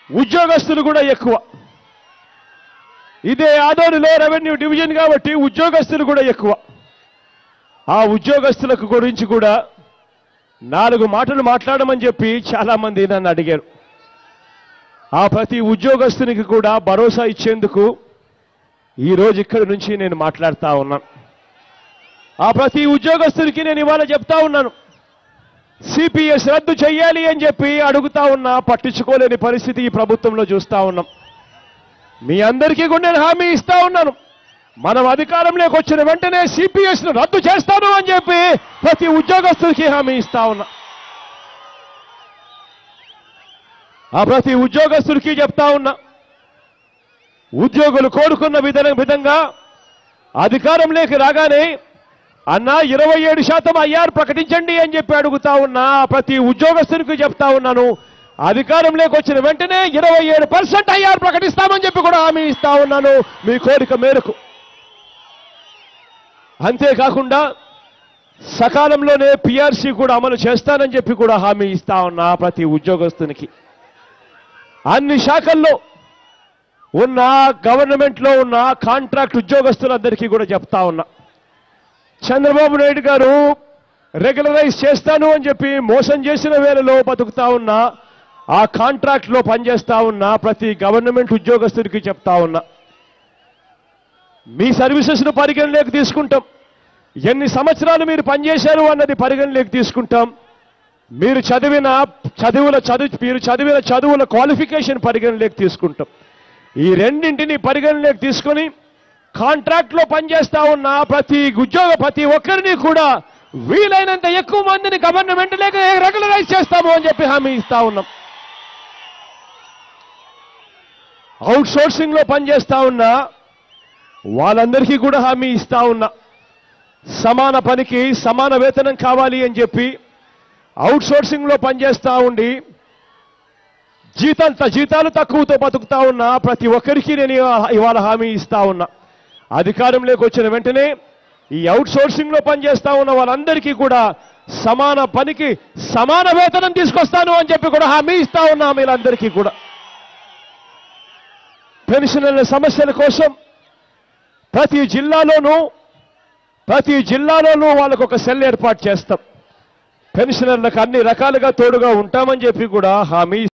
ఉద్యోగస్తులు కూడా ఎక్కువ. ఇదే ఆదోనిలో రెవెన్యూ డివిజన్ కాబట్టి ఉద్యోగస్తులు కూడా ఎక్కువ. ఆ ఉద్యోగస్తులకు గురించి కూడా 4 మాటలు మాట్లాడమని చెప్పి చాలా మంది నన్ను అడిగారు. ఆ ప్రతి ఉద్యోగస్తునికి కూడా భరోసా ఇచ్చేందుకు ఈరోజు ఇక్కడి నుంచి నేను మాట్లాడుతూ ఉన్నాను. ఆ ప్రతి ఉద్యోగస్తునికి నేను ఇవాళ చెప్తా ఉన్నాను, సిపిఎస్ రద్దు చేయాలి అని చెప్పి అడుగుతా ఉన్నా, పట్టించుకోలేని పరిస్థితి ఈ ప్రభుత్వంలో చూస్తా ఉన్నాం. మీ అందరికీ కూడా నేను హామీ ఇస్తా ఉన్నాను, మనం అధికారంలోకి వచ్చిన వెంటనే సిపిఎస్ ను రద్దు చేస్తాను అని చెప్పి ప్రతి ఉద్యోగస్తుడికి హామీ ఇస్తా ఉన్నా. ఆ ప్రతి ఉద్యోగస్తుడికి చెప్తా ఉన్నా, ఉద్యోగులు కోరుకున్న విధంగా అధికారంలోకి రాగానే అన్నా 27% ఐఆర్ ప్రకటించండి అని చెప్పి అడుగుతా ఉన్నా. ప్రతి ఉద్యోగస్తునికి చెప్తా ఉన్నాను, అధికారంలోకి వచ్చిన వెంటనే 27% ఐఆర్ ప్రకటిస్తామని చెప్పి కూడా హామీ ఇస్తా ఉన్నాను మీ కోరిక మేరకు. అంతేకాకుండా సకాలంలోనే పిఆర్సీ కూడా అమలు చేస్తానని చెప్పి కూడా హామీ ఇస్తా ఉన్నా ప్రతి ఉద్యోగస్తునికి. అన్ని శాఖల్లో ఉన్న గవర్నమెంట్లో ఉన్న కాంట్రాక్ట్ ఉద్యోగస్తులందరికీ కూడా చెప్తా ఉన్నా, చంద్రబాబు నాయుడు గారు రెగ్యులరైజ్ చేస్తాను అని చెప్పి మోసం చేసిన వేళలో బతుకుతా ఉన్నా, ఆ కాంట్రాక్ట్లో పనిచేస్తా ఉన్నా ప్రతి గవర్నమెంట్ ఉద్యోగస్తుడికి చెప్తా ఉన్నా, మీ సర్వీసెస్ను పరిగణలోకి తీసుకుంటాం, ఎన్ని సంవత్సరాలు మీరు పనిచేశారు అన్నది పరిగణలోకి తీసుకుంటాం, మీరు చదివిన చదువుల క్వాలిఫికేషన్ పరిగణలోకి తీసుకుంటాం. ఈ రెండింటిని పరిగణలోకి తీసుకొని కాంట్రాక్ట్లో పనిచేస్తా ఉన్న ప్రతి ఒక్కరిని కూడా వీలైనంత ఎక్కువ మందిని గవర్నమెంట్ లేక రెగ్యులరైజ్ చేస్తాము అని చెప్పి హామీ ఇస్తా ఉన్నాం. అవుట్ సోర్సింగ్ లో పనిచేస్తా ఉన్నా వాళ్ళందరికీ కూడా హామీ ఇస్తా ఉన్నా, సమాన పనికి సమాన వేతనం కావాలి అని చెప్పి అవుట్ సోర్సింగ్ లో పనిచేస్తా ఉండి జీతాలు తక్కువతో బతుకుతా ఉన్నా ప్రతి ఒక్కరికి నేను ఇవాళ హామీ ఇస్తా ఉన్నా, అధికారంలోకి వచ్చిన వెంటనే ఈ అవుట్ సోర్సింగ్ లో పనిచేస్తా ఉన్న వాళ్ళందరికీ కూడా సమాన పనికి సమాన వేతనం తీసుకొస్తాను అని చెప్పి కూడా హామీ ఇస్తా ఉన్నా మీరందరికీ కూడా. పెన్షనర్ల సమస్యల కోసం ప్రతి జిల్లాలోనూ వాళ్ళకు ఒక సెల్ ఏర్పాటు చేస్తాం, పెన్షనర్లకు అన్ని రకాలుగా తోడుగా ఉంటామని చెప్పి కూడా హామీ